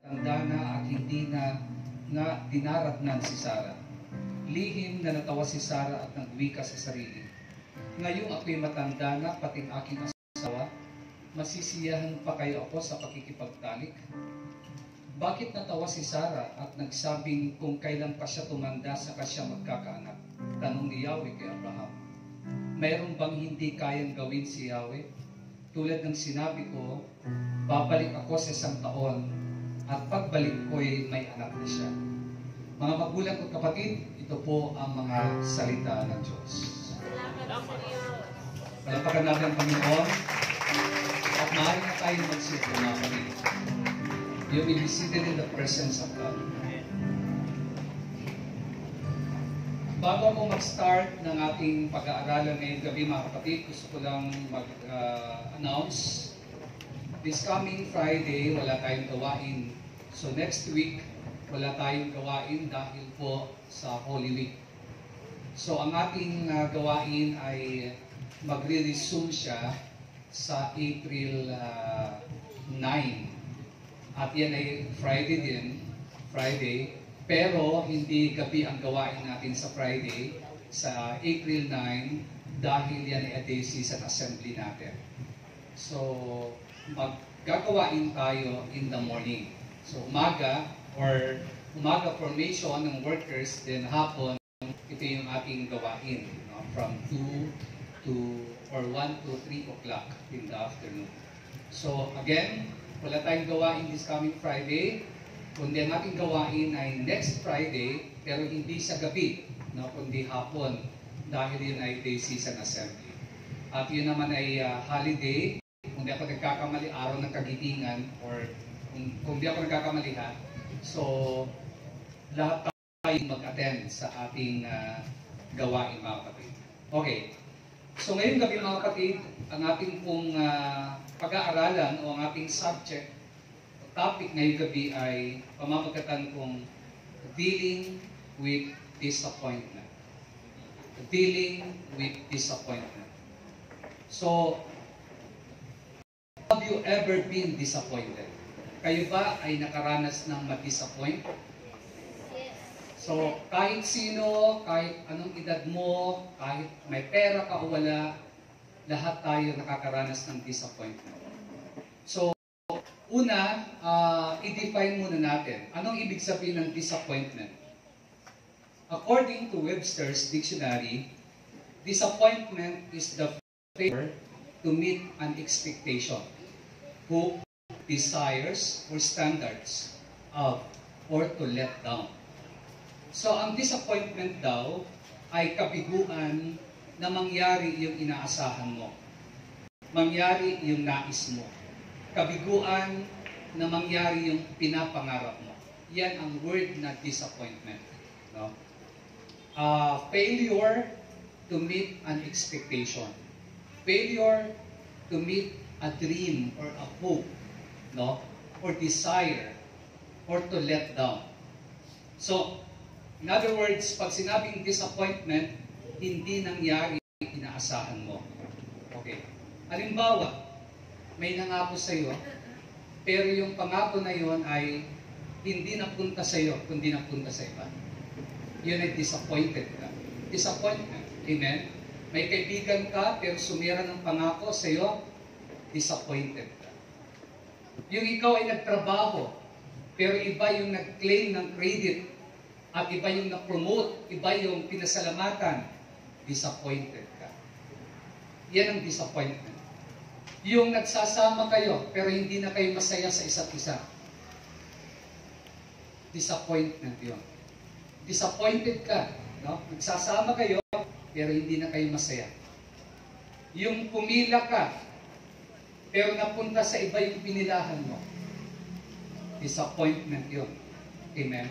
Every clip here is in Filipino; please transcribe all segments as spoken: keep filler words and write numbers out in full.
Tanda na at hindi na nga dinaratnan si Sarah. Lihim na natawa si Sarah at nagwika sa sarili. Ngayong ako'y matanda na, pating aking asawa, masisiyahan pa kayo ako sa pakikipagtalik? Bakit natawa si Sarah at nagsabing kung kailan pa siya tumanda saka siya magkakaanak? Tanong ni Yahweh kay Abraham. Mayroon bang hindi kayang gawin si Yahweh? Tulad ng sinabi ko, babalik ako sa isang taon at pagbalik ko'y may anak na siya. Mga magulang at kapatid, ito po ang mga salita ng Diyos. Salamat sa Diyos. Palapakan natin ang Panginoon at maaari na tayo magsito, mga kapatid. You will be seated in the presence of God. Bago ako mag-start ng ating pag-aaralan ngayong gabi, mga kapatid, gusto ko lang mag-announce. Uh, This coming Friday, wala tayong gawain. So next week, wala tayong gawain dahil po sa Holy Week. So ang ating uh, gawain ay magre-resume siya sa April uh, nine. At yan ay Friday din, Friday. Pero hindi gabi ang gawain natin sa Friday, sa April nine, dahil yan ay a day season assembly natin. So, maggagawain tayo in the morning. So, umaga, or umaga formation ng workers, then hapon, ito yung ating gawain, no? From two to, or one to three o'clock in the afternoon. So, again, wala tayong gawain this coming Friday, kundi ang ating gawain ay next Friday, pero hindi sa gabi, no? Kundi hapon, dahil yun ay day season assembly. At yun naman ay uh, holiday, kung di ako nagkakamali, araw ng kagitingan, or kung, kung di ako nagkakamali ha, so lahat tayo mag-attend sa ating uh, gawain, mga kapatid. Okay, so ngayong gabi, mga kapatid, ang ating pong uh, pag-aaralan o ang ating subject o topic ngayong gabi ay pamamagatan kong dealing with disappointment. Dealing with disappointment. So, have you ever been disappointed? Kayo ba ay nakaranas ng ma-disappoint? Yes. So, kahit sino, kahit anong edad mo, kahit may pera ka o wala, lahat tayo nakakaranas ng disappointment. So, una, uh, i-define muna natin. Anong ibig sabihin ng disappointment? According to Webster's Dictionary, disappointment is the failure to meet an expectation, hope, desires, or standards of, or to let down. So, ang disappointment daw ay kabiguan na mangyari yung inaasahan mo. Mangyari yung nais mo. Kabiguan na mangyari yung pinapangarap mo. Yan ang word na disappointment. No? Uh, failure to meet an expectation. Failure to meet a dream or a hope, no? Or desire, or to let down. So, in other words, pag sinabing disappointment, hindi nangyari inaasahan mo. Okay. Halimbawa, may nangako sa iyo, pero yung pangako na yon ay hindi napunta sa iyo, kundi napunta sa iba. Yun ay disappointed ka. Disappointment. Amen? May kaibigan ka, pero sumira ng pangako sa iyo, disappointed ka. Yung ikaw ay nagtrabaho, pero iba yung nag-claim ng credit, at iba yung na-promote, iba yung pinasalamatan, disappointed ka. Yan ang disappointment. Yung nagsasama kayo, pero hindi na kayo masaya sa isa't isa. Disappointment yun. Disappointed ka. No? Nagsasama kayo, pero hindi na kayo masaya. Yung pumila ka, pero napunta sa iba yung pinilahan mo. Disappointment yun. Amen?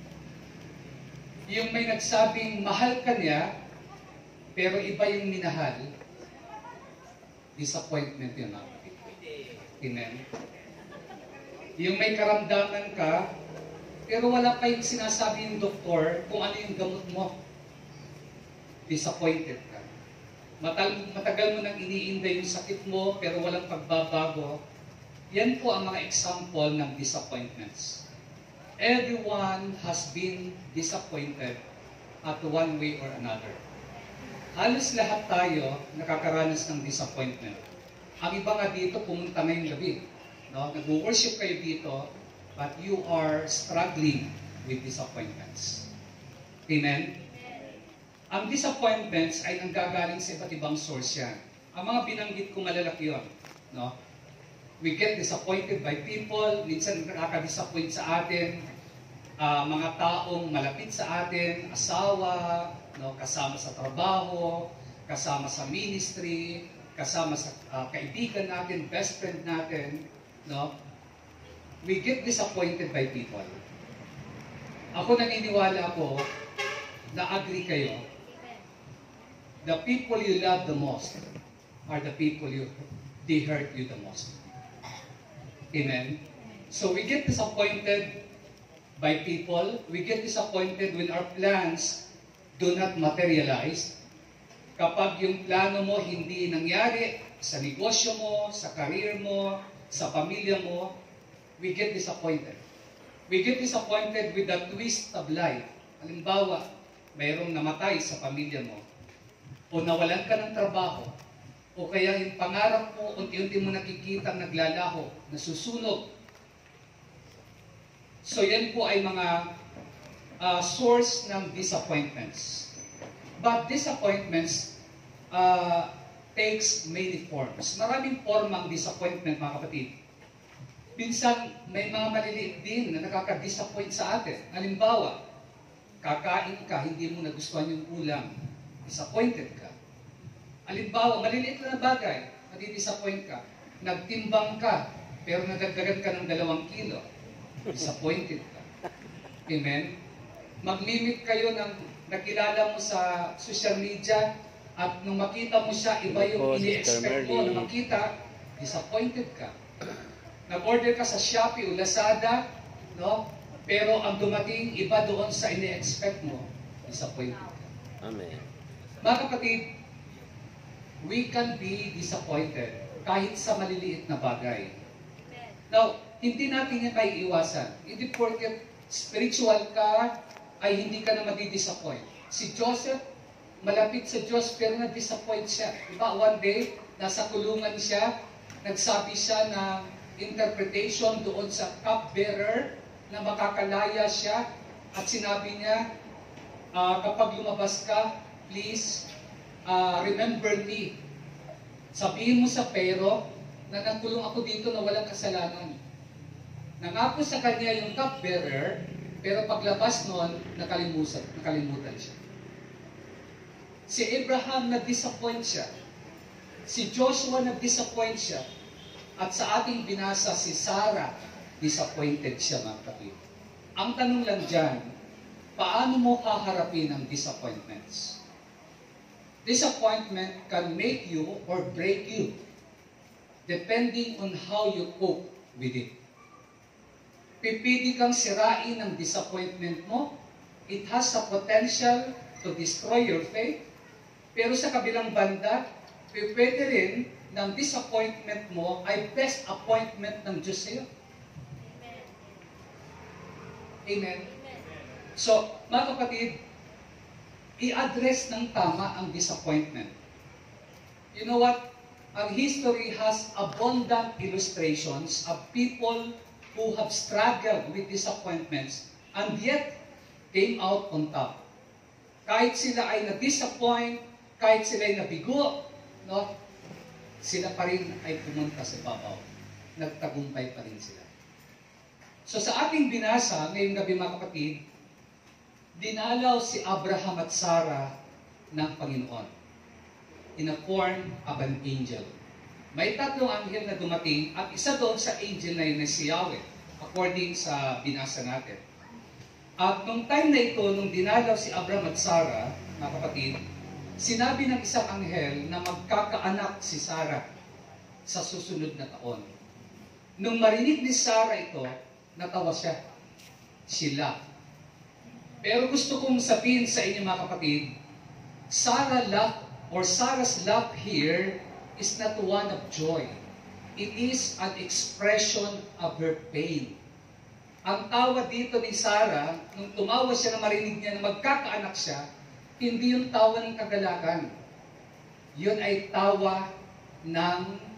Yung may nagsabing mahal ka niya, pero iba yung minahal, disappointment yun. Amen? Yung may karamdaman ka, pero wala pa yung sinasabi yung doktor kung ano yung gamot mo, disappointed ka. Matal, matagal mo nang iniinda yung sakit mo, pero walang pagbabago, Yan po ang mga example ng disappointments. Everyone has been disappointed at one way or another. Halos lahat tayo nakakaranas ng disappointment. Ang iba nga dito, pumunta ngayong gabi. No? Nag-worship kayo dito, but you are struggling with disappointments. Amen? Ang disappointments ay nanggagaling sa iba't ibang source yan. Ang mga binanggit ko malalaki yun. No? We get disappointed by people, minsan nakaka-disappoint sa atin, uh, mga taong malapit sa atin, asawa, no? Kasama sa trabaho, kasama sa ministry, kasama sa uh, kaibigan natin, best friend natin, no? We get disappointed by people. Ako naniniwala ako, na-agree kayo, the people you love the most are the people you, they hurt you the most. Amen? So we get disappointed by people, we get disappointed when our plans do not materialize. Kapag yung plano mo hindi nangyari sa negosyo mo, sa career mo, sa pamilya mo, we get disappointed. We get disappointed with the twist of life. Halimbawa, mayroong namatay sa pamilya mo, o nawalan ka ng trabaho, o kaya yung pangarap mo, unti-unti mo nakikita naglalaho, nasusunog. So yan po ay mga uh, source ng disappointments. But disappointments uh, takes many forms. Maraming forma ang disappointment, mga kapatid. Minsan, may mga maliliit din na nakaka-disappoint sa atin. Halimbawa, kakain ka, hindi mo nagustuhan yung ulam. Disappointed ka. Halimbawa, maliliit na bagay, nadidisappoint ka. Nagtimbang ka, pero nadagdagan ka ng dalawang kilo. Disappointed ka. Amen? Mag-limit kayo ng nakilala mo sa social media at nung makita mo siya, iba yung ini-expect mo na makita, disappointed ka. Nag-order ka sa Shopee o Lazada, no? Pero ang dumating, iba doon sa ini-expect mo, disappointed ka. Amen. Mga kapatid, we can be disappointed kahit sa maliliit na bagay. Now, hindi natin yan maiiwasan. Hindi porket spiritual ka, ay hindi ka na madi-disappoint. Si Joseph, malapit sa Diyos, pero na-disappoint siya. Diba, one day, nasa kulungan siya, nagsabi siya ng interpretation doon sa cupbearer na makakalaya siya, at sinabi niya, uh, kapag lumabas ka, please, uh, remember me. Sabihin mo sa Pero na nagkulong ako dito na walang kasalanan. Nangako sa kanya yung cupbearer, pero paglabas noon, nakalimutan, nakalimutan siya. Si Abraham na-disappoint siya. Si Joshua na-disappoint siya. At sa ating binasa, si Sarah, disappointed siya, mga kapatid. Ang tanong lang dyan, paano mo haharapin ang disappointments? Disappointment can make you or break you, depending on how you cope with it. Pipili kang sirain ng disappointment mo, it has a potential to destroy your faith. Pero sa kabilang banda, pwede rin ng disappointment mo ay best appointment ng Diyos sa'yo. Amen. So, mga kapatid, i-address ng tama ang disappointment. You know what? Ang history has abundant illustrations of people who have struggled with disappointments and yet came out on top. Kahit sila ay na-disappoint, kahit sila ay nabigo, no? Sila pa rin ay pumunta sa babaw. Nagtagumpay pa rin sila. So sa ating binasa, ngayong gabi mga kapatid, dinalaw si Abraham at Sarah ng Panginoon in a form of an angel. May tatlong anghel na dumating at isa doon sa angel na yun na si Yahweh, according sa binasa natin. At nung time na ito, nung dinalaw si Abraham at Sarah, mga kapatid, sinabi ng isang anghel na magkakaanak si Sarah sa susunod na taon. Nung marinig ni Sarah ito, natawa siya. Sila. Pero gusto kong sabihin sa inyo mga kapatid, Sarah love or Sarah's love here is not one of joy. it is an expression of her pain. Ang tawa dito ni Sarah, nung tumawa siya na marinig niya na magkakaanak siya, hindi yung tawa ng kagalakan. Yun ay tawa ng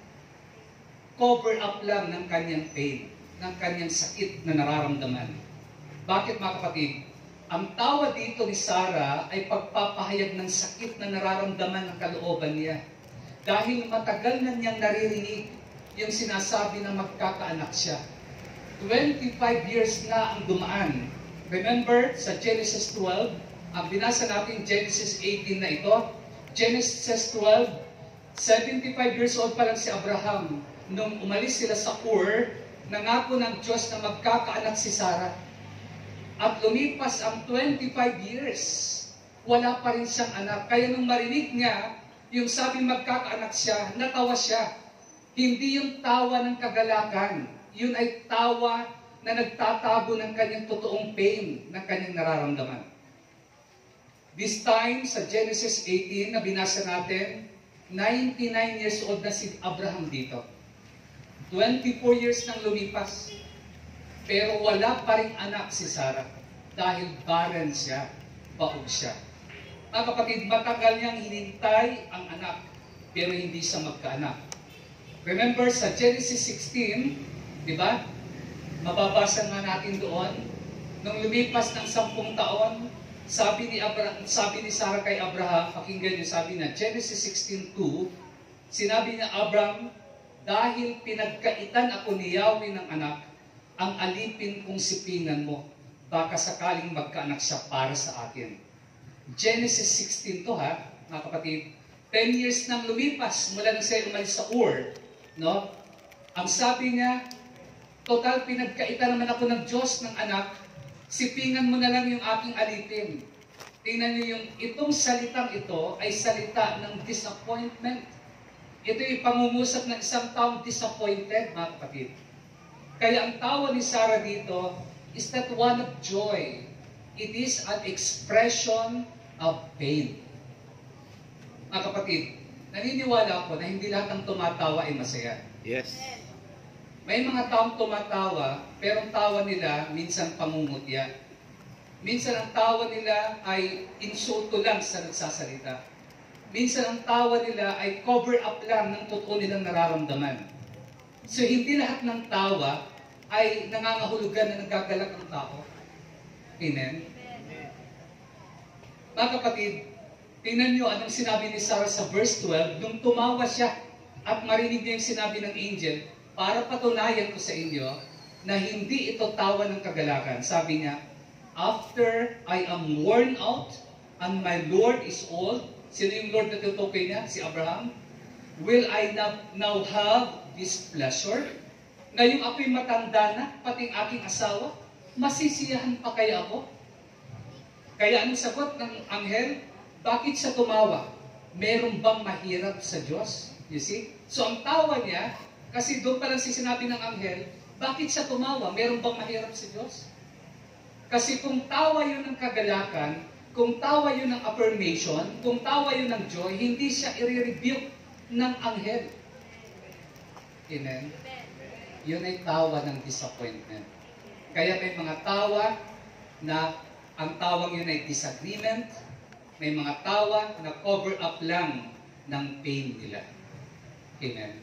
cover up lang ng kanyang pain, ng kanyang sakit na nararamdaman. Bakit mga kapatid? Ang tawa dito ni Sarah ay pagpapahayag ng sakit na nararamdaman ng kalooban niya. Dahil matagal na niyang naririnig yung sinasabi na magkakaanak siya. twenty-five years na ang dumaan. Remember, sa Genesis twelve, ang binasa natin Genesis eighteen na ito, Genesis twelve, seventy-five years old pa lang si Abraham. Nung umalis sila sa Ur, nangako ng Diyos na magkakaanak si Sarah. At lumipas ang twenty-five years, wala pa rin siyang anak. Kaya nung marinig niya, yung sabi magkakaanak siya, natawa siya. Hindi yung tawa ng kagalakan. Yun ay tawa na nagtatago ng kanyang totoong pain, ng kanyang nararamdaman. This time, sa Genesis eighteen na binasa natin, ninety-nine years old na si Abraham dito. twenty-four years nang lumipas. Pero wala pa rin anak si Sarah dahil barren siya, baog siya. Mga kapatid, matagal niyang hinintay ang anak, pero hindi siya magkaanak. Remember sa Genesis sixteen, di ba? Mababasa nga natin doon, nung lumipas ng sampung taon, sabi ni Abraham, sabi ni Sarah kay Abraham, pakinggan niyo, sabi na Genesis sixteen two, sinabi niya, Abraham, dahil pinagkaitan ako ni Yahweh ng anak, ang alipin kong sipingan mo, baka sakaling magkaanak siya para sa atin. Genesis sixteen to ha, mga kapatid. ten years nang lumipas mula nang siya umalis sa Ur, no? Ang sabi niya, total pinagkaitan naman ako ng Diyos ng anak, sipingan mo na lang yung aking alipin. Tingnan niyo yung itong salitang ito ay salita ng disappointment. Ito yung pangungusap ng isang taong disappointed, mga kapatid. Kaya ang tawa ni Sarah dito is not one of joy. It is an expression of pain. Mga kapatid, naniniwala ako na hindi lahat ng tumatawa ay masaya. Yes. May mga taong tumatawa, pero ang tawa nila minsan pangungutya. Minsan ang tawa nila ay insulto lang sa nagsasalita. Minsan ang tawa nila ay cover up lang ng totoo nilang nararamdaman. So hindi lahat ng tawa ay nangangahulugan na nagagalak ang tao. Amen? Mga kapatid, tingnan nyo anong sinabi ni Sarah sa verse twelve, nung tumawa siya at marinig niya yung sinabi ng angel, para patunayan ko sa inyo na hindi ito tawa ng kagalakan. Sabi niya, after I am worn out and my Lord is old, sino yung Lord na tutukoy niya? Si Abraham. Will I now, now have this pleasure? Ngayong ako'y matanda na, pating aking asawa, masisiyahan pa kaya ako? Kaya anong sagot ng anghel? Bakit siya tumawa? Meron bang mahirap sa Diyos? You see? So ang tawa niya, kasi doon pa lang si sinabi ng anghel, bakit siya tumawa? Meron bang mahirap sa Diyos? Kasi kung tawa yun ng kagalakan, kung tawa yun ng affirmation, kung tawa yun ng joy, hindi siya i-rebuke ng anghel. Amen? Yun ay tawa ng disappointment. Kaya may mga tawa na ang tawang yun ay disagreement, may mga tawa na cover up lang ng pain nila. Amen?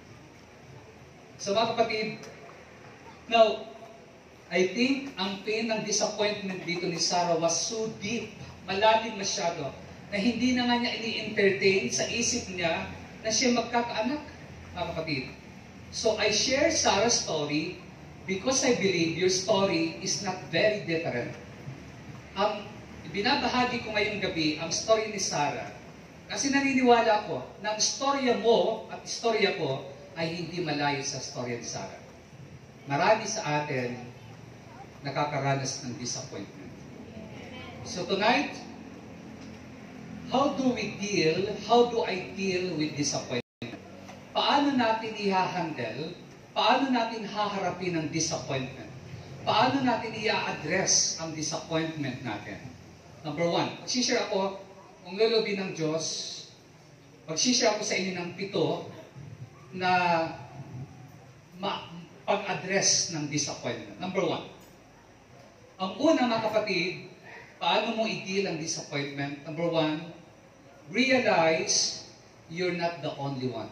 So mga kapatid, now, I think ang pain ng disappointment dito ni Sarah was so deep, malalim masyado, na hindi na nga niya ini-entertain sa isip niya na siya magkakaanak, mga kapatid. So I share Sarah's story because I believe your story is not very different. Ang binabahagi ko ngayong gabi, ang story ni Sarah, kasi naniniwala ko na ang storya mo at istorya ko ay hindi malayo sa storya ni Sarah. Marami sa atin nakakaranas ng disappointment. So tonight, how do we deal, how do I deal with disappointment? Paano natin i-handle, paano natin haharapin ang disappointment? Paano natin i-address ang disappointment natin? Number one, magsishare ako, kung lulubi ng Diyos, magsishare ako sa inyo ng pito na ma- pag-address ng disappointment. Number one. Ang una, mga kapatid, paano mo i-deal ang disappointment? Number one, realize you're not the only one.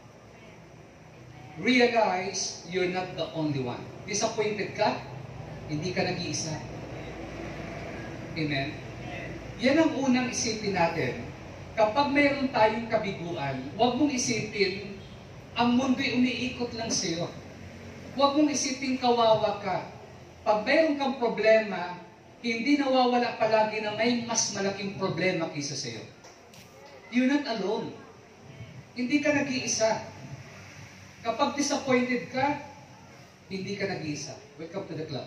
Realize you're not the only one. Disappointed ka? Hindi ka nag-iisa. Amen? Yan ang unang isipin natin. Kapag mayroon tayong kabiguan, huwag mong isipin, ang mundo'y umiikot lang sa'yo. Huwag mong isipin kawawa ka. Pag mayroon kang problema, hindi nawawala palagi na may mas malaking problema kaysa sa'yo. You're not alone. Hindi ka nag-iisa. Kapag disappointed ka, hindi ka nag-iisa. Welcome to the club.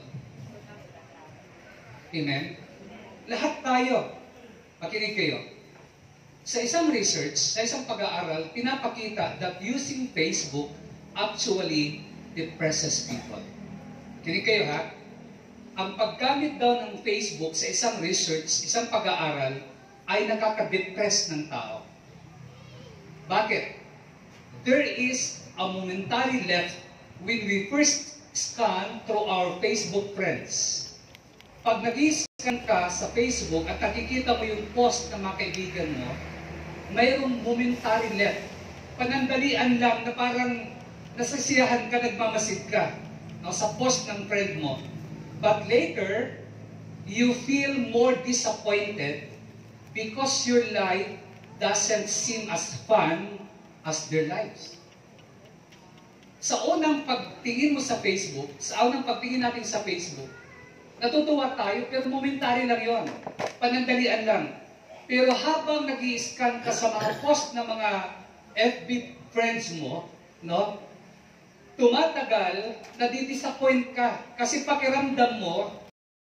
Amen? Lahat tayo, makinig kayo. Sa isang research, sa isang pag-aaral, pinapakita that using Facebook actually depresses people. Kinig kayo ha? Ang paggamit daw ng Facebook sa isang research, isang pag-aaral, ay nakaka-depress ng tao. Bakit? There is a momentary left when we first scan through our Facebook friends. Pag nag-scan ka sa Facebook at nakikita mo yung post ng mga kaibigan mo, mayroong momentary left. Panandalian lang na parang nasasiyahan ka, nagmamasid ka no, sa post ng friend mo. But later, you feel more disappointed because your life doesn't seem as fun as their lives. Sa unang pagtingin mo sa Facebook, sa unang pagtingin natin sa Facebook, natutuwa tayo, pero momentary lang yon, panandalian lang. Pero habang nag-i-scan ka sa mga post ng mga F B friends mo, no, tumatagal, nadidisappoint ka. Kasi pakiramdam mo,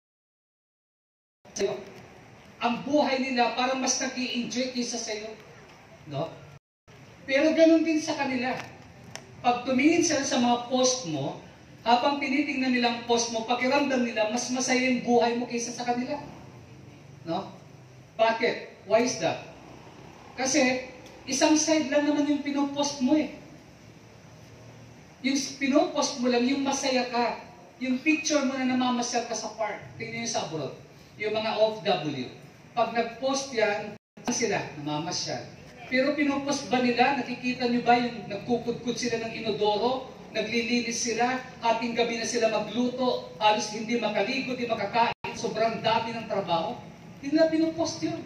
ang buhay nila parang mas nag-i-enjoy kaysa sa'yo. No? Pero ganun din sa kanila. Pag tumingin sila sa mga post mo, habang tinitingnan nilang post mo, pakiramdam nila, mas masaya yung buhay mo kaysa sa kanila. No? Bakit? Why is that? Kasi, isang side lang naman yung pinopost mo eh. Yung pinopost mo lang, yung masaya ka. Yung picture mo na namamasyal ka sa park. Tingnan nyo sa abroad. Yung mga O F W. Pag nag-post yan, sila namamasyal. Pero pinopost ba nila? Nakikita nyo ba yung nagkukudkud sila ng inodoro? Naglilinis sila? Hating gabi na sila magluto? Halos hindi makaligo, hindi makakain. Sobrang dami ng trabaho. Hindi na pinopost yun.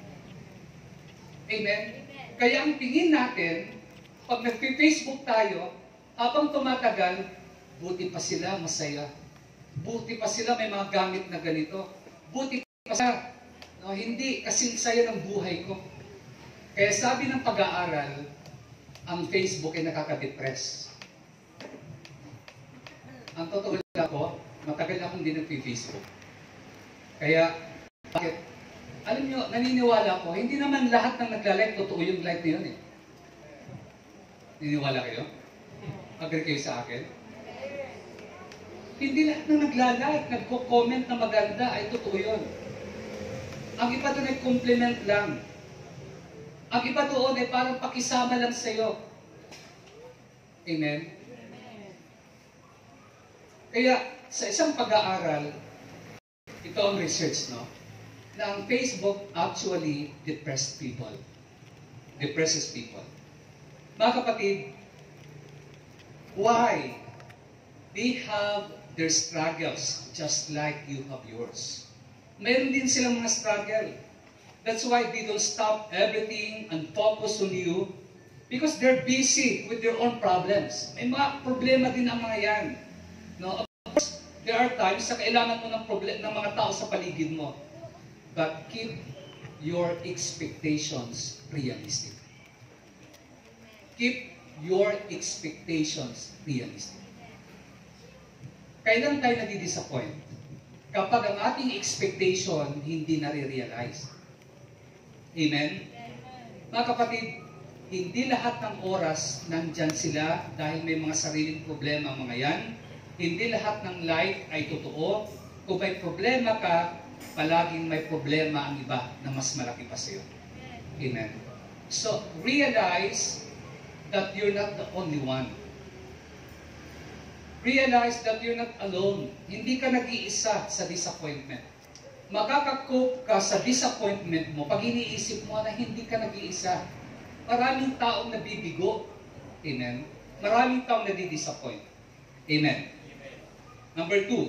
Amen? Kaya ang tingin natin, pag nag-Facebook tayo, habang tumatagal, buti pa sila masaya. Buti pa sila may mga gamit na ganito. Buti pa sila, no, hindi kasing saya ng buhay ko. Kaya sabi ng pag-aaral, ang Facebook ay nakaka-depress. Ang totoo lang ko, matagal na akong hindi nag-Facebook. Kaya, bakit? Alam nyo, naniniwala ko, hindi naman lahat ng nagla-like, totoo yung like na yun eh. Naniniwala kayo? Agree kayo sa akin? Hindi lahat ng nagla-like, nagko-comment na maganda ay totoo yun. Ang iba doon ay compliment lang. Ang iba doon ay parang pakisama lang sa'yo. Amen? Kaya sa isang pag-aaral, ito ang research, no? Na ang Facebook actually depresses people. Depresses people. Mga kapatid, why? They have their struggles just like you have yours. Meron din silang mga struggle. That's why they don't stop everything and focus on you because they're busy with their own problems. May mga problema din ang mga yan. No? Of course, there are times na kailangan mo ng, problem, ng mga tao sa paligid mo. But keep your expectations realistic. Keep your expectations realistic. Kailan tayo nadi-disappoint? Kapag ang ating expectation hindi nare-realize. Amen? Mga kapatid, hindi lahat ng oras nandyan sila dahil may mga sariling problema ang mga yan. Hindi lahat ng life ay totoo. Kung may problema ka, palaging may problema ang iba na mas malaki pa sa'yo. Amen? So, realize that you're not the only one. Realize that you're not alone. Hindi ka nag-iisa sa disappointment. Makakakope ka sa disappointment mo pag iniisip mo na hindi ka nag-iisa. Maraming taong nabibigo. Amen. Maraming taong nadi-disappoint. Amen. Number two,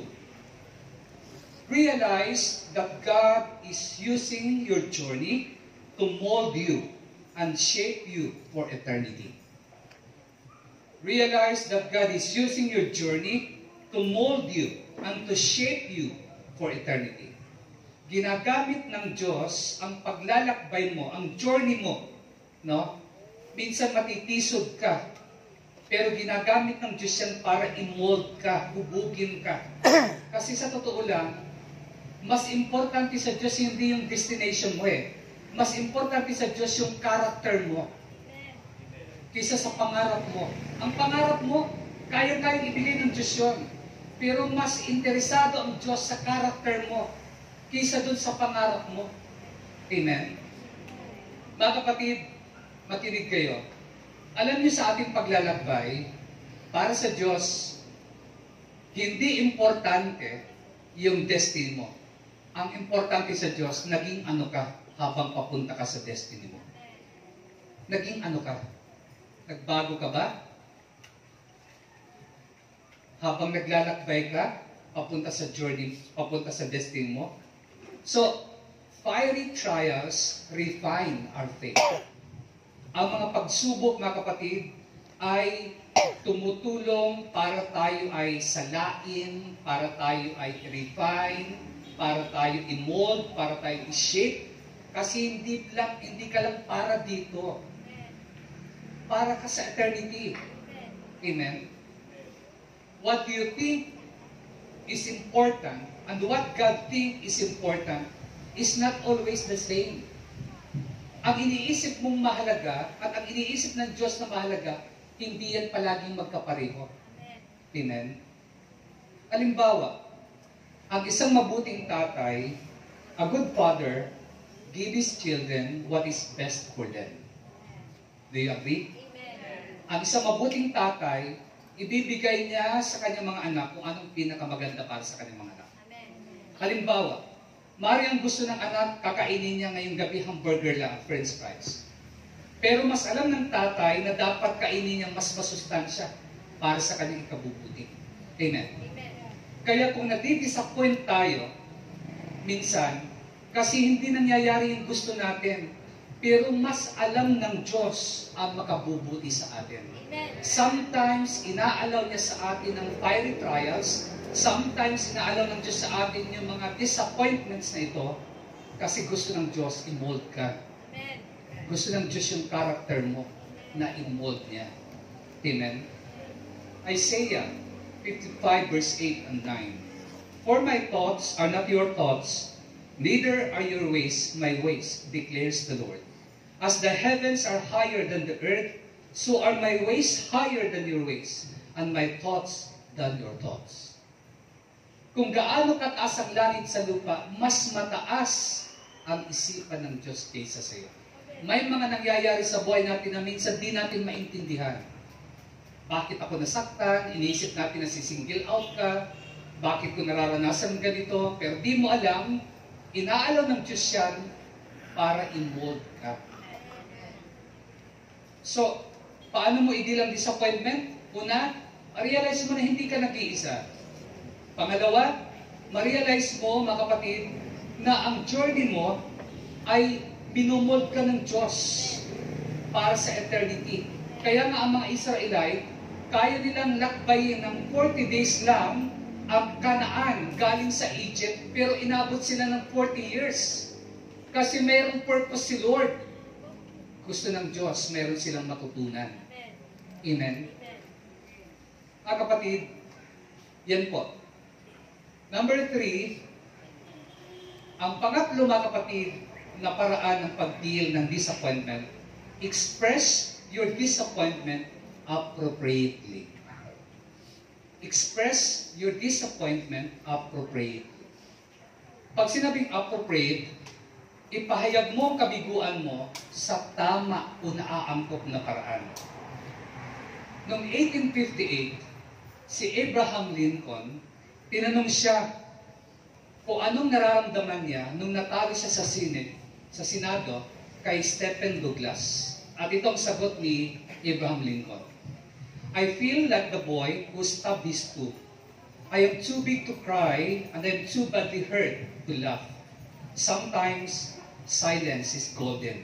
realize that God is using your journey to mold you and shape you for eternity. Realize that God is using your journey to mold you and to shape you for eternity. Ginagamit ng Diyos ang paglalakbay mo, ang journey mo, no? Minsan matitisod ka, pero ginagamit ng Diyos yan para i-mold ka, hubugin ka. Kasi sa totoo lang, mas importante sa Diyos hindi yung destination mo eh. Mas importante sa Diyos yung character mo kaysa sa pangarap mo. Ang pangarap mo, kaya-kaya ibigay ng Diyos yun. Pero mas interesado ang Diyos sa character mo kaysa dun sa pangarap mo. Amen? Mga kapatid, makinig kayo. Alam niyo sa ating paglalakbay, para sa Diyos, hindi importante yung destiny mo. Ang importante sa Diyos, naging ano ka habang papunta ka sa destiny mo. Naging ano ka? Nagbago ka ba? Habang naglalakbay ka, papunta sa journey, papunta sa destiny mo. So, fiery trials refine our faith. Ang mga pagsubok, mga kapatid, ay tumutulong para tayo ay salain, para tayo ay refine, para tayo i-mold, para tayo i-shape. Kasi hindi lang, hindi ka lang para dito. Para ka sa eternity. Amen? What you think is important and what God think is important is not always the same. Ang iniisip mong mahalaga at ang iniisip ng Diyos na mahalaga, hindi yan palaging magkapareho. Amen? Halimbawa, ang isang mabuting tatay, a good father, give his children what is best for them. Do you agree? Amen. Ang isang mabuting tatay, ibibigay niya sa kanyang mga anak kung anong pinakamaganda para sa kanyang mga anak. Amen. Halimbawa, maaari ang gusto ng anak, kakainin niya ngayong gabi hamburger lang, french fries. Pero mas alam ng tatay na dapat kainin niya mas masustansya para sa kanyang ikabubuti. Amen. Amen. Kaya kung nadi-disappoint tayo, minsan, kasi hindi nangyayari yung gusto natin, pero mas alam ng Diyos ang makabubuti sa atin. Amen. Sometimes, inaalaw niya sa atin ang fiery trials. Sometimes, inaalaw ng Diyos sa atin yung mga disappointments na ito kasi gusto ng Diyos i-mold ka. Amen. Gusto ng Diyos yung character mo na i-mold niya. Amen? Isaiah fifty-five verse eight and nine. For my thoughts are not your thoughts, neither are your ways my ways, declares the Lord. As the heavens are higher than the earth, so are my ways higher than your ways, and my thoughts than your thoughts. Kung gaano kataas ang langit sa lupa, mas mataas ang isipan ng Diyos kaysa sa iyo. May mga nangyayari sa buhay natin na minsan di natin maintindihan. Bakit ako nasaktan? Iniisip natin na si-single out ka. Bakit ko nararanasan ganito? Pero di mo alam, inaalaw ng Diyos yan para i-mold ka. So, paano mo i-deal ang disappointment? Una, ma-realize mo na hindi ka nag-iisa. Pangalawa, ma-realize mo, mga kapatid, na ang journey mo ay binumold ka ng Diyos para sa eternity. Kaya nga ang mga Israelite, kaya nilang lakbayin ng forty days lang ang Kanaan galing sa Egypt, pero inabot sila ng forty years. Kasi mayroong purpose si Lord. Gusto ng Diyos, mayroon silang matutunan. Amen? Mga kapatid, yan po. Number three, ang pangatlo, mga kapatid, na paraan ng pag-deal ng disappointment, express your disappointment appropriately. Express your disappointment appropriately. Pag sinabing appropriate, ipahayag mo ang kabiguan mo sa tama o naaangkop na paraan. Noong eighteen fifty-eight, si Abraham Lincoln, tinanong siya kung anong nararamdaman niya nung natalo siya sa Senate, sa Senado, kay Stephen Douglas. At ito ang sagot ni Abraham Lincoln. I feel like the boy who stabbed his tooth. I am too big to cry and I am too badly hurt to laugh. Sometimes, silence is golden.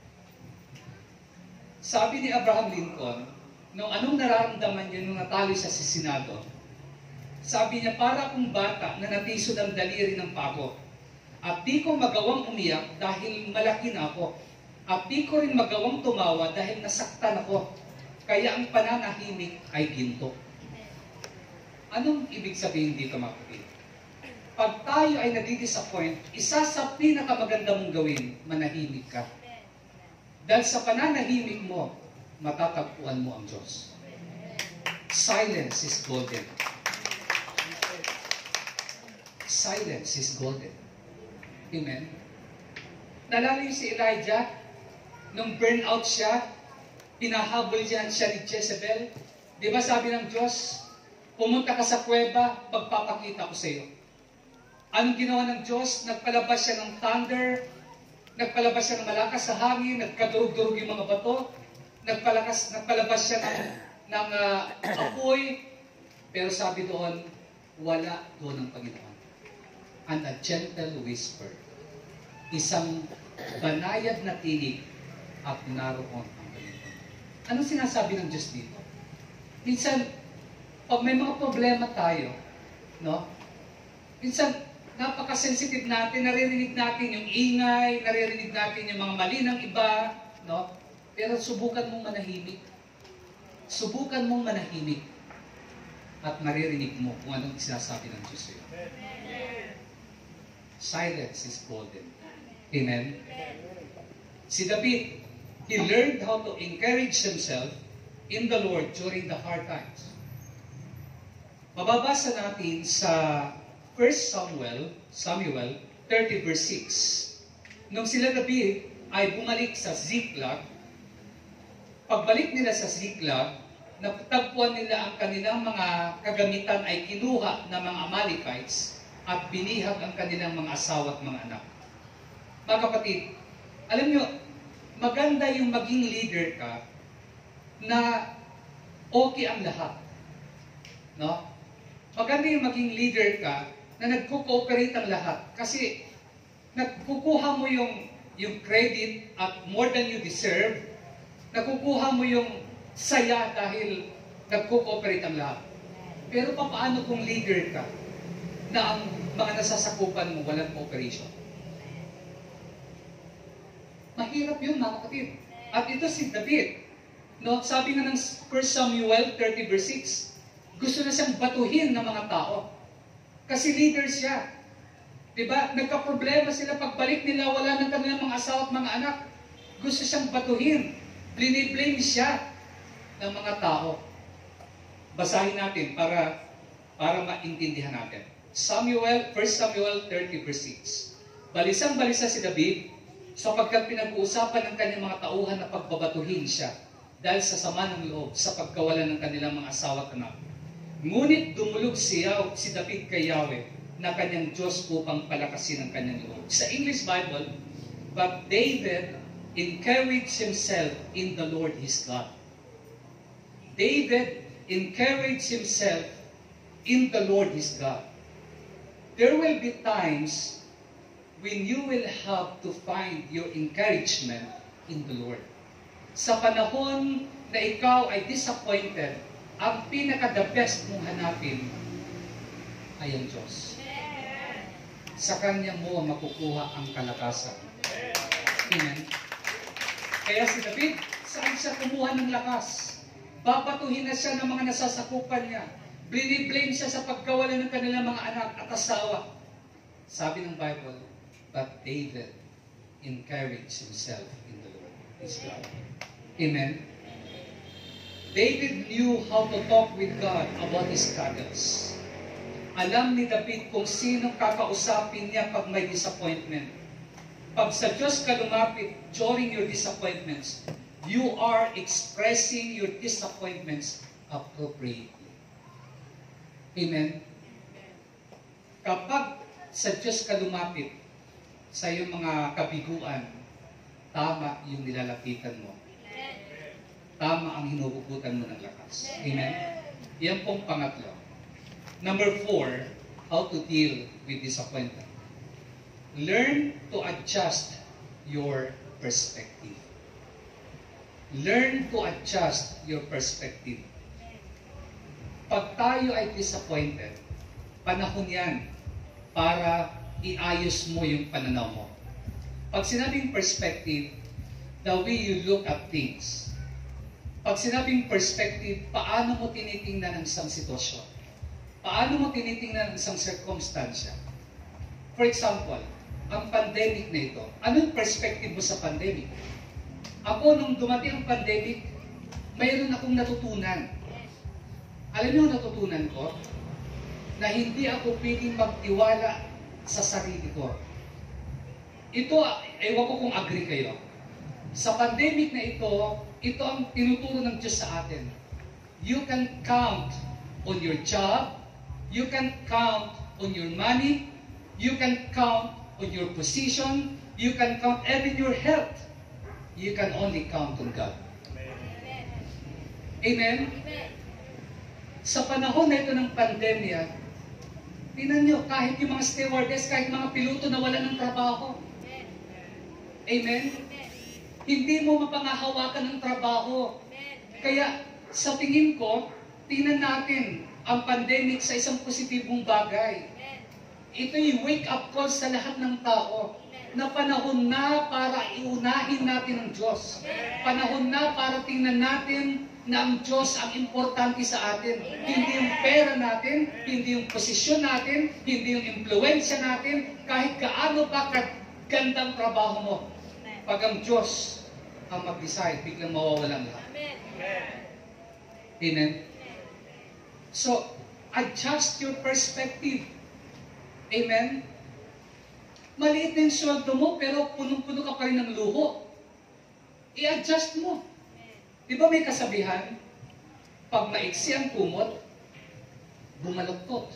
Sabi ni Abraham Lincoln, nung anong nararamdaman niya nung natalo siya sa Senado, sabi niya, para akong bata na natisod ang daliri ng pako. At di ko magawang umiyak dahil malaki na ako. At di ko rin magawang tumawa dahil nasaktan ako. Kaya ang pananahimik ay ginto. Anong ibig sabihin dito, mga kapatid? Pag tayo ay nadidisappoint, isa sa pinakamaganda mong gawin, manahimik ka. Dahil sa pananahimik mo, matatagpuan mo ang Diyos. Silence is golden. Silence is golden. Amen? Nalala niyo si Elijah? Nung burnout siya, pinahabol siya, siya ni Jezebel. Di ba sabi ng Diyos, pumunta ka sa kuweba, pagpapakita ko sa iyo. Anong ginawa ng Diyos? Nagpalabas siya ng thunder, nagpalabas siya ng malakas sa hangin, nagkadurog-durog yung mga bato, nagpalakas, nagpalabas siya ng, ng uh, apoy, pero sabi doon, wala doon ang Panginoon. And a gentle whisper, isang banayad na tinig at naroon ang Panginoon. Anong sinasabi ng Diyos dito? Minsan, pag may mga problema tayo, no? Minsan, napaka-sensitive natin, naririnig natin yung ingay, naririnig natin yung mga mali ng iba, no? Pero subukan mong manahimik. Subukan mong manahimik at maririnig mo kung anong sinasabi ng Diyos sa'yo. Silence is golden. Amen? Si David, he learned how to encourage himself in the Lord during the hard times. Mababasa natin sa First Samuel, Samuel thirty verse six. Nung sila David ay bumalik sa Ziklag, pagbalik nila sa Ziklag, napagtagpuan nila ang kanilang mga kagamitan ay kinuha ng mga Amalekites at binihag ang kanilang mga asawa at mga anak. Mga kapatid, alam nyo, maganda yung maging leader ka na okay ang lahat. No? Maganda yung maging leader ka na nagko-cooperate ang lahat. Kasi nagkukuha mo yung, yung credit at more than you deserve, nakukuha mo yung saya dahil nagko-cooperate ang lahat. Pero paano kung leader ka na ang mga nasasakupan mo walang cooperation? Mahirap yun, mga kapatid. At ito si David. No, sabi nga ng First Samuel thirty verse six, gusto na siyang batuhin ng mga tao. Kasi leader siya. Diba? Nagka-problema sila, pagbalik nila, wala ng kanilang mga asawa at mga anak. Gusto siyang batuhin. Bliniblame siya ng mga tao. Basahin natin para para maintindihan natin. Samuel, First Samuel thirty verse six. Balisang-balisa si David sapagkat pinag-uusapan ng kanyang mga tauhan na pagbabatuhin siya dahil sa sama ng loob sa pagkawalan ng kanilang mga asawa at anak. Ngunit dumulog siya, si David kay Yahweh na kanyang Diyos upang palakasin ang kanyang loob. Sa English Bible, but David encouraged himself in the Lord his God. David encouraged himself in the Lord his God. There will be times when you will have to find your encouragement in the Lord. Sa panahon na ikaw ay disappointed, ang pinaka-the best mong hanapin ay ang Diyos. Sa Kanya mo makukuha ang kalakasan. Amen. Kaya si David, saan siya kumuha ng lakas? Babatuhin na siya ng mga nasasakupan niya. Bliniblame siya sa pagkawalan ng kanilang mga anak at asawa. Sabi ng Bible, but David encouraged himself in the Lord his God. Amen. David knew how to talk with God about his struggles. Alam ni David kung sino kakausapin niya pag may disappointment. Pag sa Diyos ka lumapit during your disappointments, you are expressing your disappointments appropriately. Amen? Kapag sa Diyos ka lumapit sa iyong mga kabiguan, tama yung nilalapitan mo. Tama ang hinuhugutan mo ng lakas. Amen? Yan pong pangatlo. Number four, how to deal with disappointment. Learn to adjust your perspective. Learn to adjust your perspective. Pag tayo ay disappointed, panahon yan para iayos mo yung pananaw mo. Pag sinabing perspective, the way you look at things. Pag sinabing perspective, paano mo tinitingnan ang isang sitwasyon? Paano mo tinitingnan ang isang circumstansya? For example, ang pandemic na ito, anong perspective mo sa pandemic? Ako, nung dumating ang pandemic, mayroon akong natutunan. Alam niyo ang natutunan ko? Na hindi ako pwedeng magtiwala sa sarili ko. Ito, ewan ko kung agree kayo. Sa pandemic na ito, ito ang tinuturo ng Diyos sa atin. You can count on your job, you can count on your money, you can count on your position, you can count even your health. You can only count on God. Amen? Amen? Sa panahon na ito ng pandemya, tingnan nyo, kahit yung mga stewardess, kahit mga piloto na wala ng trabaho. Amen? Amen? Hindi mo mapangahawakan ng trabaho. Amen? Kaya, sa tingin ko, tingnan natin ang pandemic sa isang positibong bagay. Amen? Ito yung wake-up call sa lahat ng tao. Amen? Na panahon na para iunahin natin ang Diyos. Amen? Panahon na para tingnan natin na ang Diyos ang importante sa atin. Amen. Hindi yung pera natin, hindi yung posisyon natin, hindi yung impluensya natin, kahit gaano pa kagandang trabaho mo. Amen. Pag ang Diyos ang mag-decide, biglang mawawalan lahat. Amen. Amen. So, adjust your perspective. Amen? Maliit na yung sweldo mo, pero punong-puno ka pa rin ng luho. I-adjust mo. Di ba may kasabihan? Pag maiksi ang kumot, bumaluktot.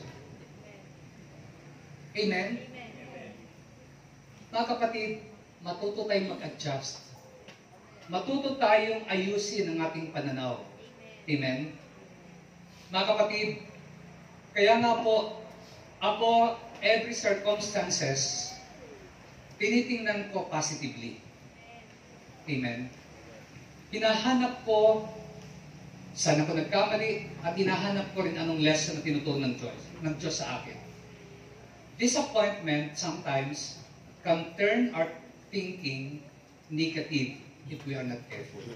Amen? Mga kapatid, matuto tayong mag-adjust. Matuto tayong ayusin ang ating pananaw. Amen? Mga kapatid, kaya nga po, ako, every circumstances, tinitingnan ko positively. Amen? Hinahanap ko, saan ako nagkamali, at hinahanap ko rin anong lesson na tinuturo ng Diyos, ng Diyos sa akin. Disappointment sometimes can turn our thinking negative if we are not careful.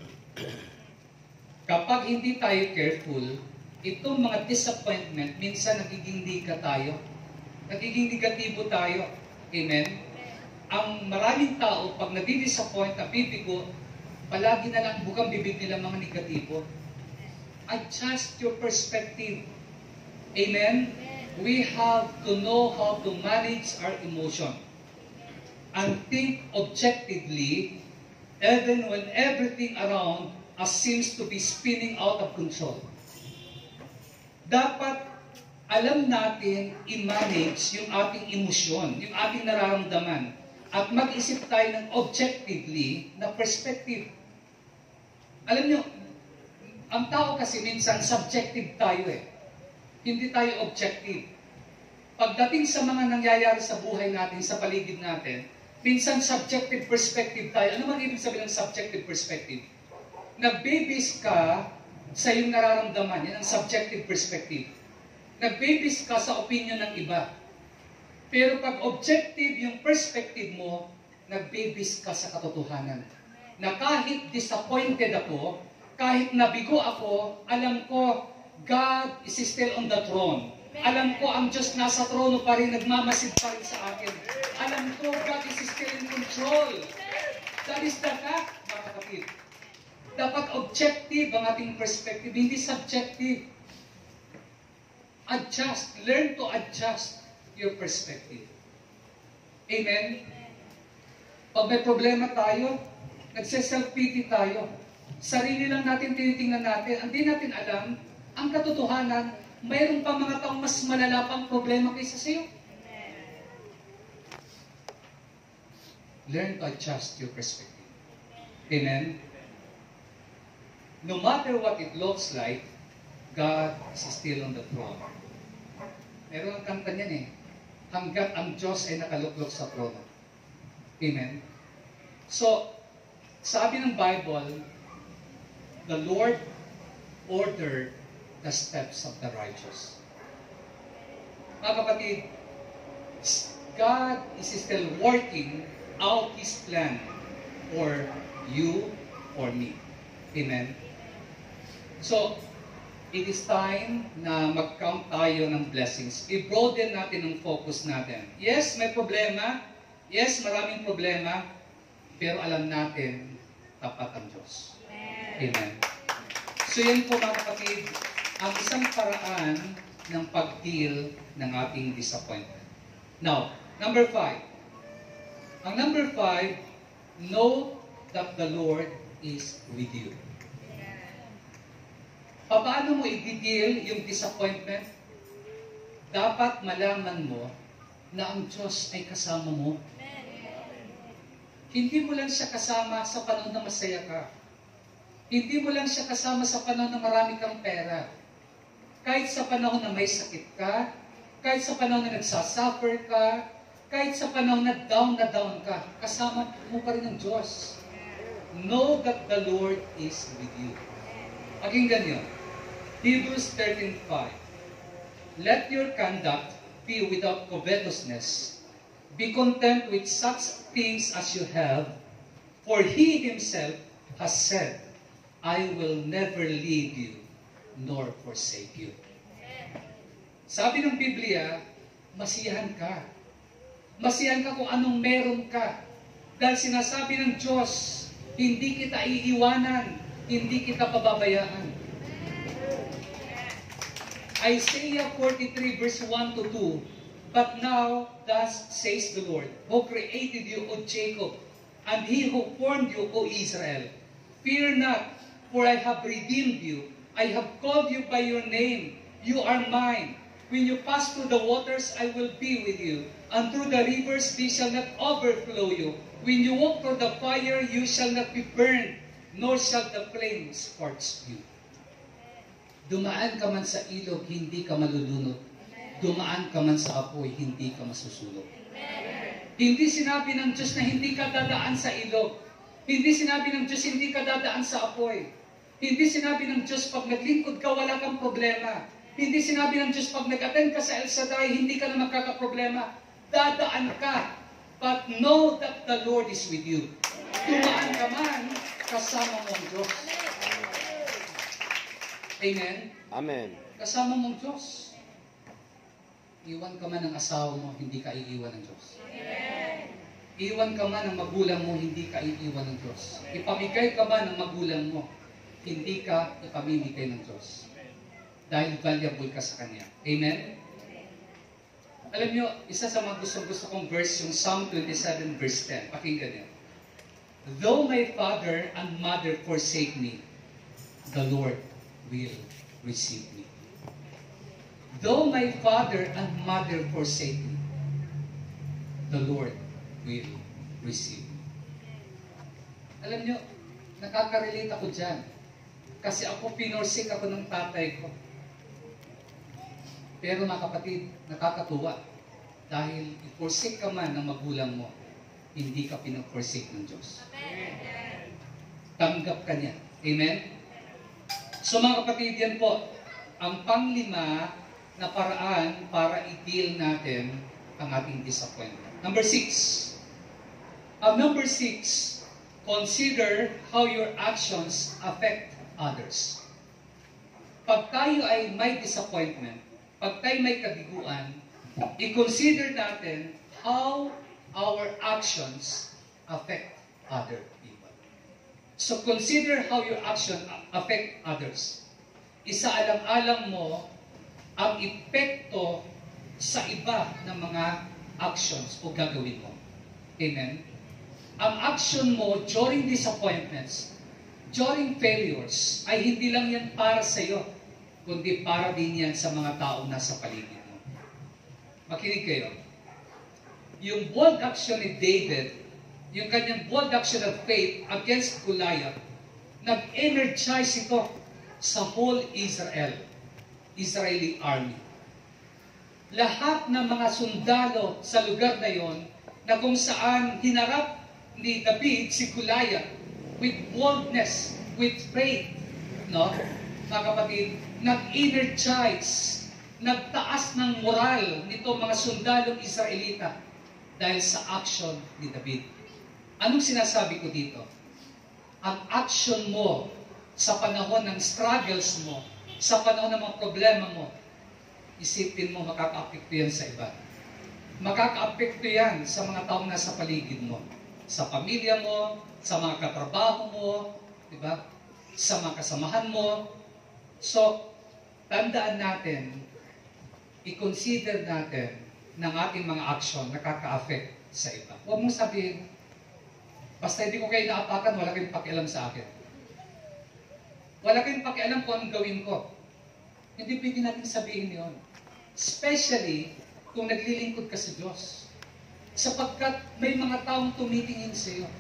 Kapag hindi tayo careful, itong mga disappointment, minsan nagiging nika tayo. Nagiging negatibo tayo. Amen? Ang maraming tao, pag nadi-disappoint, nabibigo, palagi na lang bukang bibig nila mga negatibo. Adjust your perspective. Amen? We have to know how to manage our emotion. And think objectively, even when everything around us seems to be spinning out of control. Dapat alam natin i-manage yung ating emosyon, yung ating nararamdaman, at mag-isip tayo ng objectively na perspective. Alam nyo, ang tao kasi minsan subjective tayo eh. Hindi tayo objective. Pagdating sa mga nangyayari sa buhay natin, sa paligid natin, minsan subjective perspective tayo. Ano man ibig sabihin ng subjective perspective? Nag-base ka sa iyong nararamdaman. Yan ang subjective perspective. Nag-base ka sa opinion ng iba. Pero pag objective yung perspective mo, nag-base ka sa katotohanan. Na kahit disappointed ako, kahit nabigo ako, alam ko, God is still on the throne. Alam ko, ang Diyos nasa trono pa rin, nagmamasid pa rin sa akin. Alam ko, God is still in control. That is the fact, mga kapatid. Dapat objective ang ating perspective, hindi subjective. Adjust. Learn to adjust your perspective. Amen? Pag may problema tayo, nagse-self-pity tayo. Sarili lang natin tinitingnan natin. Hindi natin alam ang katotohanan, mayroon pa mga taong mas malala pang problema kaysa sa'yo. Learn to adjust your perspective. Amen? No matter what it looks like, God is still on the throne. Meron ang kanta niyan eh. Hanggat ang Diyos ay nakaluklok sa trono. Amen? So, sabi ng Bible, the Lord ordered the steps of the righteous. Mga kapatid, God is still working out His plan for you, for me. Amen? So, it is time na mag-count tayo ng blessings. I-broaden natin ang focus natin. Yes, may problema. Yes, maraming problema. Pero alam natin, tapat ang Diyos. Amen. So yan po mga kapatid, ang isang paraan ng pag-deal ng ating disappointment. Now, number five. Ang number five, know that the Lord is with you. Paano mo i-deal yung disappointment? Dapat malaman mo na ang Diyos ay kasama mo. Hindi mo lang siya kasama sa panahon na masaya ka. Hindi mo lang siya kasama sa panahon na marami kang pera. Kahit sa panahon na may sakit ka, kahit sa panahon na nagsasuffer ka, kahit sa panahon na down na down ka, kasama mo pa rin ang Diyos. Know that the Lord is with you. Pakinggan niyo. Hebrews thirteen five. Let your conduct be without covetousness. Be content with such things as you have, for He Himself has said, I will never leave you nor forsake you. Sabi ng Biblia, masiyahan ka. Masiyahan ka kung anong meron ka. Dahil sinasabi ng Diyos, hindi kita iiwanan, hindi kita pababayaan. Isaiah forty-three verse one to two. But now, thus says the Lord, who created you, O Jacob, and He who formed you, O Israel. Fear not, for I have redeemed you. I have called you by your name. You are mine. When you pass through the waters, I will be with you. And through the rivers, they shall not overflow you. When you walk through the fire, you shall not be burned, nor shall the flames scorch you. Dumaan ka man sa ilog, hindi ka malulunod. Dumaan ka man sa apoy, hindi ka masusulog. Hindi sinabi ng Diyos na hindi ka dadaan sa ilog. Hindi sinabi ng Diyos hindi ka dadaan sa apoy. Hindi sinabi ng Diyos pag naglingkod ka, wala kang problema. Hindi sinabi ng Diyos pag nag-attend ka sa El Shaddai, hindi ka na magkakaproblema. Dadaan ka. But know that the Lord is with you. Dumaan ka man, kasama mo ang Diyos. Amen? Amen. Kasama mong Diyos. Iwan ka man ng asawa mo, hindi ka iiwan ng Diyos. Amen. Iwan ka man ng magulang mo, hindi ka iiwan ng Diyos. Ipamigay ka man ng magulang mo, hindi ka ipamimigay ng Diyos. Dahil valuable ka sa Kanya. Amen? Alam nyo, isa sa mga gusto-gusto kong verse, yung Psalm twenty-seven verse ten. Pakinggan nyo. Though my father and mother forsake me, the Lord will receive me. Though my father and mother forsake me, the Lord will receive me. Alam nyo, nakaka-relate ako dyan. Kasi ako, pinorsake ako ng tatay ko. Pero mga kapatid, nakakatuwa. Dahil i-forsake ka man ng magulang mo, hindi ka pinoforsake ng Diyos. Amen. Tanggap ka niya. Amen? So mga kapatid, yan po, ang panglima na paraan para i-deal natin ang ating disappointment. Number six. Uh, number six, consider how your actions affect others. Pag tayo ay may disappointment, pag tayo may kabiguan, i-consider natin how our actions affect other people. So consider how your action affect others. Isaalang-alang mo ang epekto sa iba ng mga actions o gagawin mo. Amen? Ang action mo during disappointments, during failures, ay hindi lang yan para sa iyo. kundi para din yan sa mga taong nasa paligid mo. Makinig kayo. Yung bold action ni David, yung kanyang bold action of faith against Goliath, nag-energize ito sa whole Israel, Israeli army. Lahat ng mga sundalo sa lugar na yon, na kung saan hinarap ni David si Goliath with boldness, with faith, no? Mga kapatid, nag-energize, nagtaas ng moral nito mga sundalong Israelita dahil sa action ni David. Anong sinasabi ko dito? Ang action mo sa panahon ng struggles mo, sa panahon ng mga problema mo, isipin mo makaka-apekto yan sa iba. Makaka-apekto yan sa mga taong nasa paligid mo, sa pamilya mo, sa mga katrabaho mo, di ba? Sa mga kasamahan mo. So, tandaan natin, i-consider natin ng ating mga action nakaka-affect sa iba. Huwag mong sabihin, basta hindi ko kayo naapakan, wala kayong pakialam sa akin. Wala kayong pakialam kung anong gawin ko. Hindi pwede natin sabihin yon. Especially kung naglilingkod ka sa Diyos. Sapagkat may mga taong tumitingin sa iyo.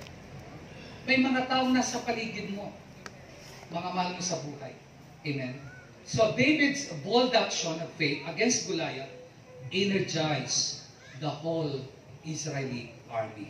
May mga taong nasa paligid mo. Mga mahal mo sa buhay. Amen? So David's bold action of faith against Goliath energized the whole Israeli army.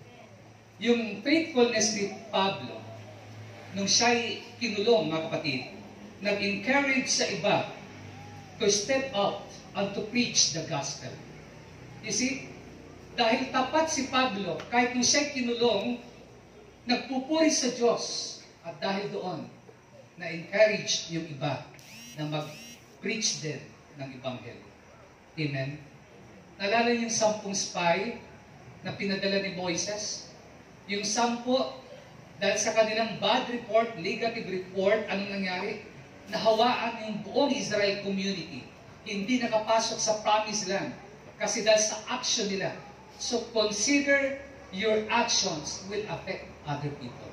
Yung faithfulness ni Pablo, nung siya'y kinulong, mga kapatid, nag-encourage sa iba to step out and to preach the gospel. You see, dahil tapat si Pablo, kahit nung siya'y kinulong, nagpupuri sa Diyos. At dahil doon, na-encourage yung iba na mag-preach din ng Ebanghelyo. Amen? Nalala yung sampung spy na pinadala ni Moises? Yung sampo, dahil sa kanilang bad report, negative report, anong nangyari? Nahawaan yung buong Israel community. Hindi nakapasok sa promised land. Kasi dahil sa action nila. So consider your actions will affect other people.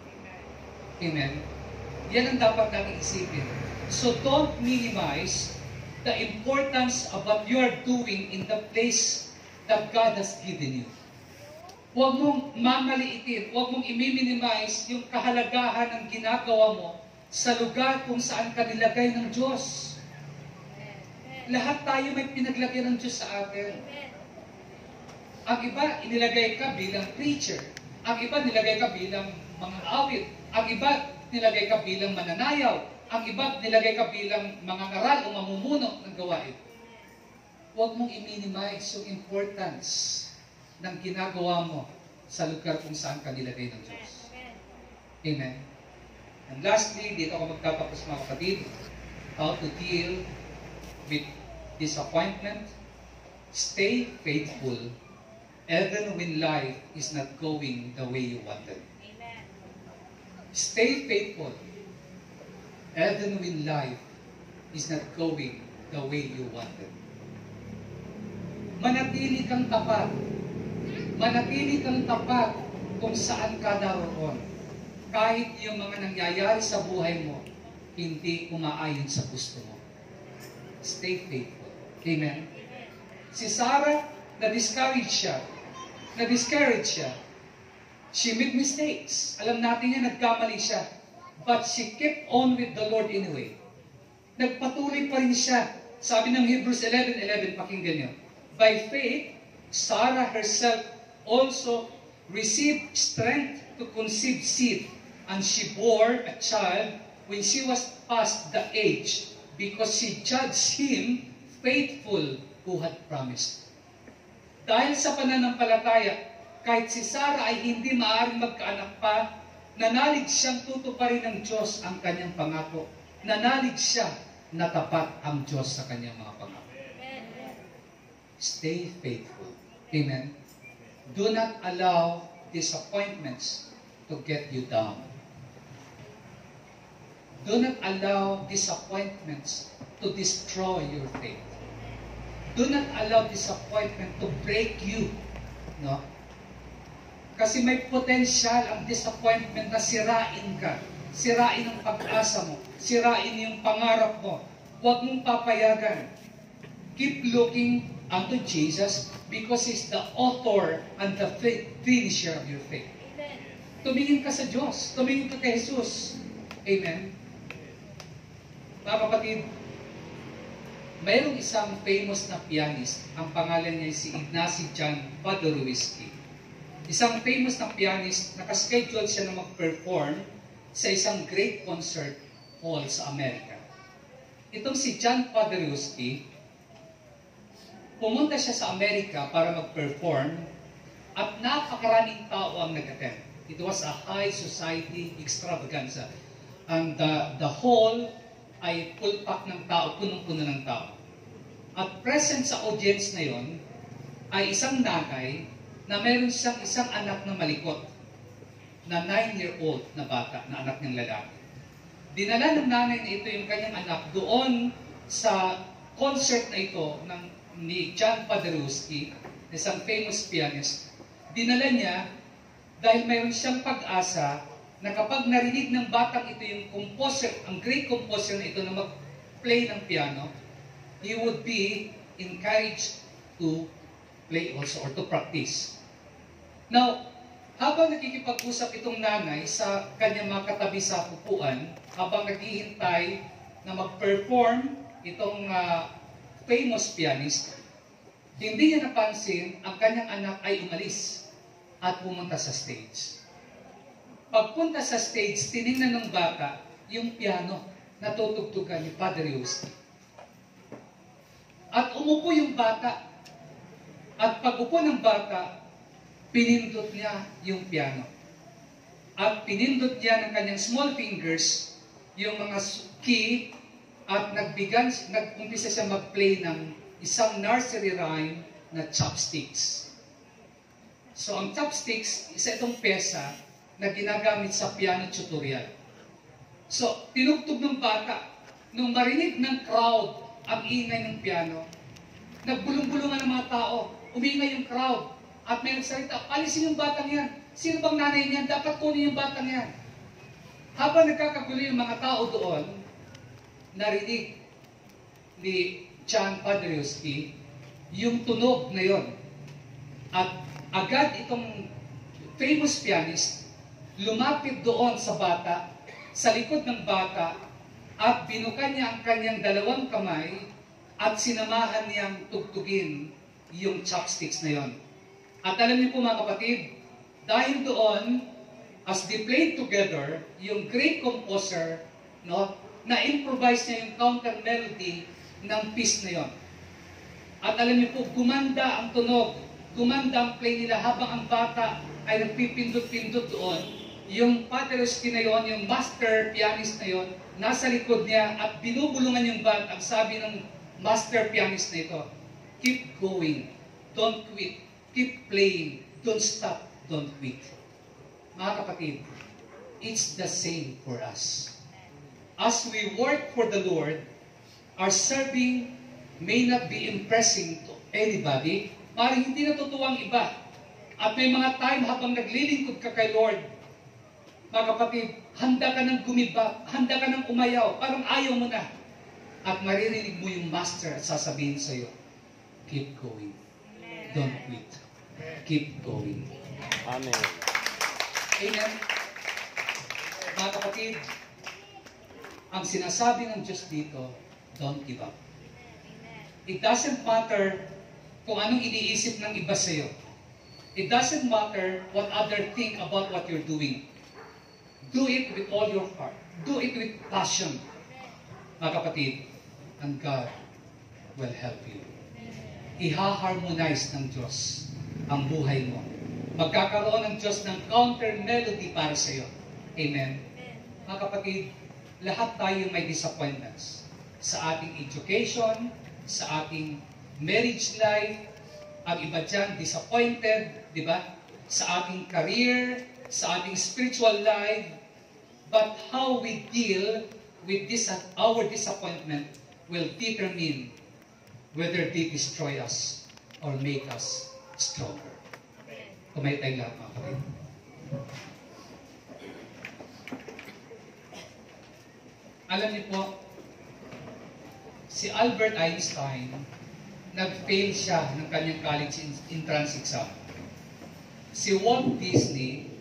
Amen? Yan ang dapat natin isipin. So don't minimize the importance of what you are doing in the place that God has given you. Huwag mong mamaliitin, huwag mong i-minimize yung kahalagahan ng ginagawa mo sa lugar kung saan ka nilagay ng Diyos. Lahat tayo may pinaglagay ng Diyos sa atin. Ang iba, inilagay ka bilang preacher. Ang iba, nilagay ka bilang mga awit. Ang iba, nilagay ka bilang mananayaw. Ang iba, nilagay ka bilang mga ngaral o mamumuno ng gawain. Huwag mong i-minimize yung importance ng ginagawa mo sa lugar kung saan ka nilagay ng Diyos. Amen. And lastly, dito ako magtatapos mga kapatid, how to deal with disappointment. Stay faithful even when life is not going the way you wanted. Amen. Stay faithful even when life is not going the way you wanted. Manatili kang tapat. Manatili kang tapat kung saan ka naroon. Kahit yung mga nangyayari sa buhay mo, hindi umaayon sa gusto mo. Stay faithful. Amen? Si Sarah, na-discourage siya. Na-discourage siya. She made mistakes. Alam natin yan, nagkamali siya. But she kept on with the Lord anyway. Nagpatuloy pa rin siya. Sabi ng Hebrews eleven eleven, pakinggan niyo. By faith, Sarah herself also received strength to conceive seed, and she bore a child when she was past the age, because she judged him faithful who had promised. Dahil sa pananampalataya, kahit si Sarah ay hindi maaaring magkaanak pa, nanalig siyang tutuparin ng Diyos ang kanyang pangako. Nanalig siya na tapat ang Diyos sa kanyang mga pangako. Stay faithful. Amen. Do not allow disappointments to get you down. Do not allow disappointments to destroy your faith. Do not allow disappointment to break you. No? Kasi may potential ang disappointment na sirain ka sirain ang pag-asa mo, sirain yung pangarap mo. Huwag mong papayagan. Keep looking unto Jesus because He's the author and the finisher of your faith. Amen. Tumingin ka sa Diyos. Tumingin ka kay Jesus. Amen. Mga kapatid, mayroong isang famous na pianist. Ang pangalan niya si Ignacy Jan Paderewski. Isang famous na pianist, nakaschedule siya na mag-perform sa isang great concert hall sa Amerika. Itong si Jan Paderewski, pumunta siya sa Amerika para mag-perform at napakaraming tao ang nag-attend. It was a high society extravaganza. And the, the hall ay full-pack ng tao, punong-puno ng tao. At present sa audience na yon ay isang nanay na meron siyang isang anak na malikot, na nine-year-old na bata, na anak niyang lalaki. Dinala ng nanay na ito yung kanyang anak doon sa concert na ito ng, ni Jan Paderewski, isang famous pianist. Dinala niya dahil mayroon siyang pag-asa na kapag narinig ng batang ito yung composer, ang great composer na ito na mag-play ng piano, he would be encouraged to play also or to practice. Now, habang nakikipag-usap itong nanay sa kanyang mga katabi sa upuan, habang naghihintay na mag-perform itong uh, famous pianist, hindi niya napansin ang kanyang anak ay umalis at pumunta sa stage. Pagpunta sa stage, tinignan ng bata yung piano na tutugtugan ni Paderewski. At umupo yung bata. At pag-upo ng bata, pinindot niya yung piano. At pinindot niya ng kanyang small fingers yung mga key at nagbigan, nag-umpisa siya mag-play ng isang nursery rhyme na chopsticks. So ang chopsticks, isa itong pesa na ginagamit sa piano tutorial. So, tinugtog ng bata. Nung marinig ng crowd ang ingay ng piano, nagbulong-bulungan ng mga tao. Umingay yung crowd. At may nagsalita, alisin yung batang yan. Sino bang nanay niyan? Dapat kunin yung batang yan. Habang nagkakagulo yung mga tao doon, narinig ni Jan Paderewski yung tunog na yon. At agad itong famous pianist lumapit doon sa bata, sa likod ng bata, at binukan niya ang kanyang dalawang kamay at sinamahan niyang tugtugin yung chopsticks na yon. At alam niyo po mga kapatid, dahil doon, as they played together, yung great composer, no, na-improvise niya yung counter melody ng piece na yon. At alam niyo po, gumanda ang tunog, gumanda ang play nila habang ang bata ay nagpipindot-pindot doon. Yung Paderewski na yon, yung master pianist na yon, nasa likod niya at binubulungan yung band. Ang sabi ng master pianist na ito, keep going, don't quit, keep playing, don't stop, don't quit. Mga kapatid, it's the same for us. As we work for the Lord, our serving may not be impressing to anybody, maaaring hindi natutuwang iba. At may mga time habang naglilingkod ka kay Lord, mga kapatid, handa ka ng gumiba, handa ka ng umayaw, parang ayaw mo na. At maririnig mo yung master at sasabihin sa iyo, keep going. Don't quit. Keep going. Amen. Amen. Mga kapatid, ang sinasabi ng Diyos dito, don't give up. It doesn't matter kung anong iniisip ng iba sa iyo. It doesn't matter what others think about what you're doing. Do it with all your heart. Do it with passion. Mga kapatid, and God will help you. Iha-harmonize ng Diyos ang buhay mo. Magkakaroon ng Diyos ng counter melody para sa iyo. Amen. Mga kapatid, lahat tayo may disappointments. Sa ating education, sa ating marriage life, ang iba dyan disappointed, di ba? Sa ating career, sa ating spiritual life. But how we deal with this, our disappointment will determine whether they destroy us or make us stronger. Kumain tayo lahat, mga kapatid. alam niyo po, si Albert Einstein, nag-fail siya ng kanyang college entrance exam. Si Walt Disney,